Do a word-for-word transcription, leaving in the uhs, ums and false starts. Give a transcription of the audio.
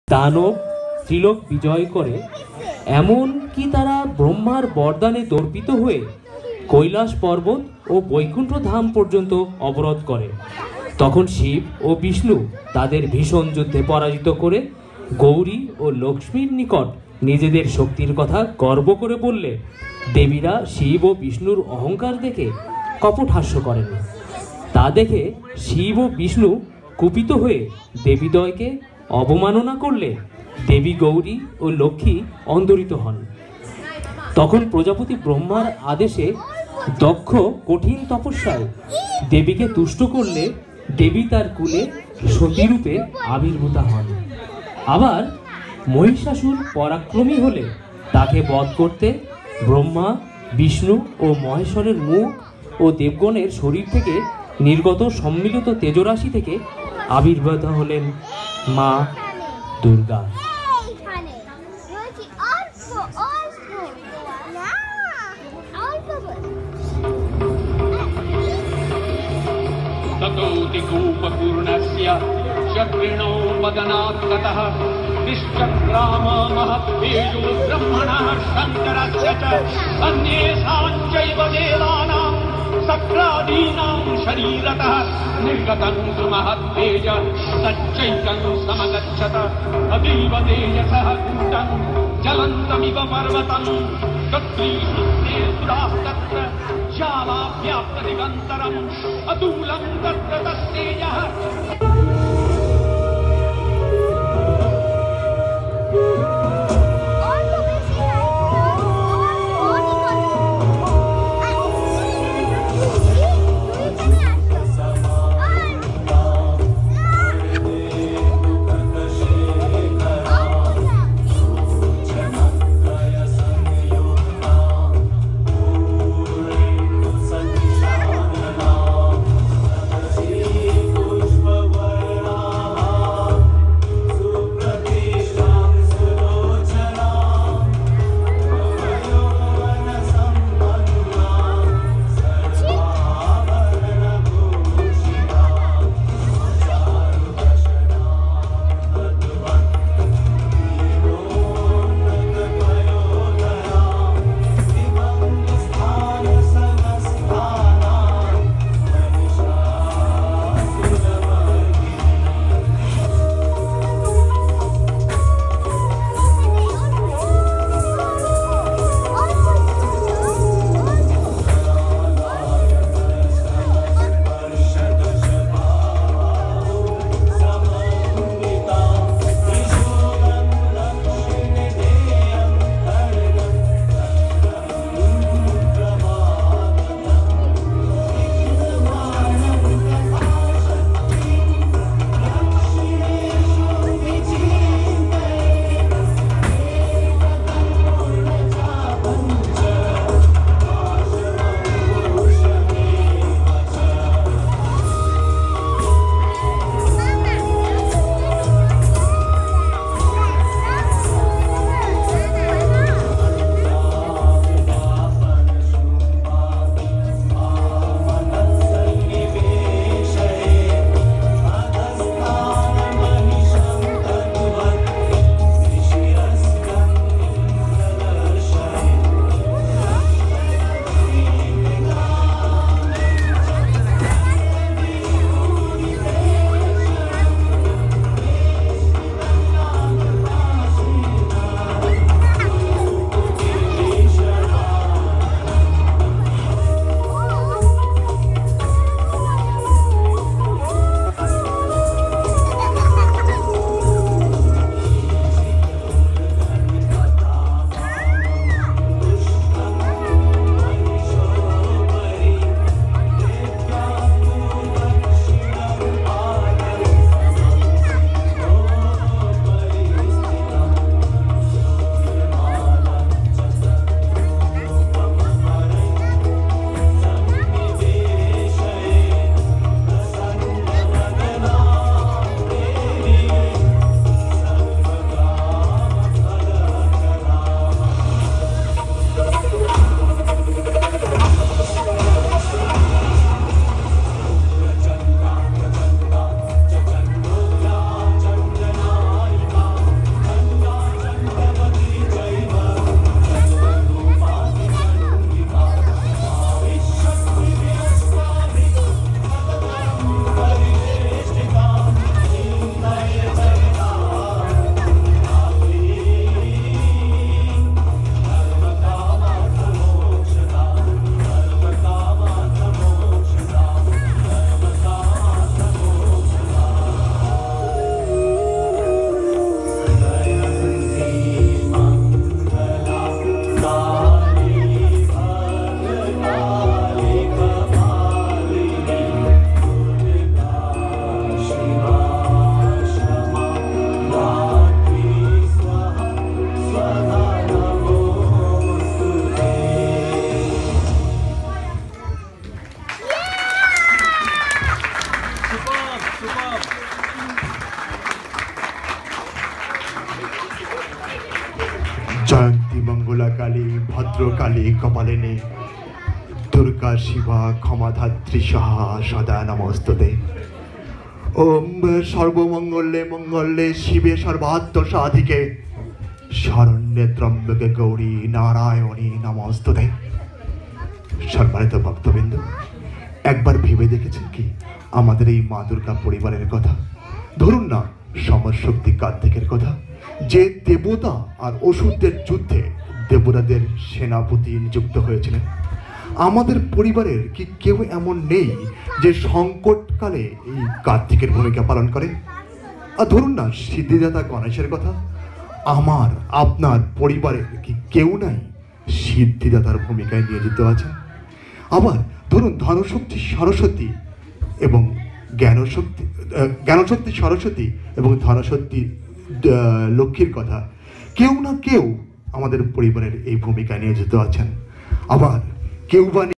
দানব ত্রিলোক বিজয় করে, এমন কি তারা ব্রহ্মার বরদানে দর্পিত হয়ে কৈলাস পর্বত ও বৈকুণ্ঠ ধাম পর্যন্ত অবরোধ করে। তখন শিব ও বিষ্ণু তাদের ভীষণ যুদ্ধে পরাজিত করে গৌরী ও লক্ষ্মীর নিকট নিজেদের শক্তির কথা গর্ব করে বললে দেবীরা শিব ও বিষ্ণুর অহংকার দেখে কপটহাস্য করেন। তা দেখে শিব ও বিষ্ণু কুপিত হয়ে দেবীদ্বয়কে অবমাননা করলে দেবী গৌরী ও লক্ষ্মী অন্তরিত হন। তখন প্রজাপতি ব্রহ্মার আদেশে দক্ষ কঠিন তপস্যায় দেবীকে তুষ্ট করলে দেবী তার কুলে সতীরূপে আবির্ভূতা হন। আবার মহিষাসুর পরাক্রমী হলে তাকে বধ করতে ব্রহ্মা, বিষ্ণু ও মহেশ্বরের মুখ ও দেবগণের শরীর থেকে নির্গত সম্মিলিত তেজরাশি থেকে আবির্ভূত হলেন মা দুর্গা। ततोऽतिकूपपूर्णस्य चक्रिणो वदनात्ततः निश्चक्राम महत्तेजो ब्रह्मणः शङ्करस्य च अन्येषाञ्चैव देवानां सक्रादीनां शरीरतः निर्गतं सुमहत्तेज तच्चैकं समगच्छत अतीव तेजसः कूटं ज्वलन्तमिव पर्वतं तत्रीशुद्धे सुराः तत्र शालाभ्याप्तदिगन्तरम् अतुलं तत्र तत्तेजः। Puja জয়ন্তী মঙ্গলা কালী ভদ্রকালী কপালিনী দুর্গা শিবা ক্ষমাধাত্রী সহা সদা নমস্তুতে। ওম সর্বমঙ্গলে মঙ্গলে শিবে সর্বাত্ম সাধিকে শরণ্যে ত্রম্বকে গৌরী নারায়ণী নমস্তুতে। সম্মানিত ভক্তবৃন্দ, একবার ভেবে দেখেছেন কি আমাদের এই মা দুর্গা পরিবারের কথা? ধরুন না সমরশক্তি কার্তিকের কথা, যে দেবতা আর অসুরদের যুদ্ধে দেবতাদের সেনাপতি নিযুক্ত হয়েছিলেন। আমাদের পরিবারের কি কেউ এমন নেই যে সংকটকালে এই কার্তিকের ভূমিকা পালন করে? আর ধরুন না সিদ্ধিদাতা গণেশের কথা, আমার আপনার পরিবারের কি কেউ নাই সিদ্ধিদাতার ভূমিকায় নিয়োজিত আছেন? আবার ধরুন ধনশক্তি সরস্বতী এবং জ্ঞানশক্তি জ্ঞানশক্তি সরস্বতী এবং ধনশক্তি লক্ষ্মীর কথা, কেউ না কেউ আমাদের পরিবারের এই ভূমিকায় নিয়োজিত আছেন। আবার কেউ বা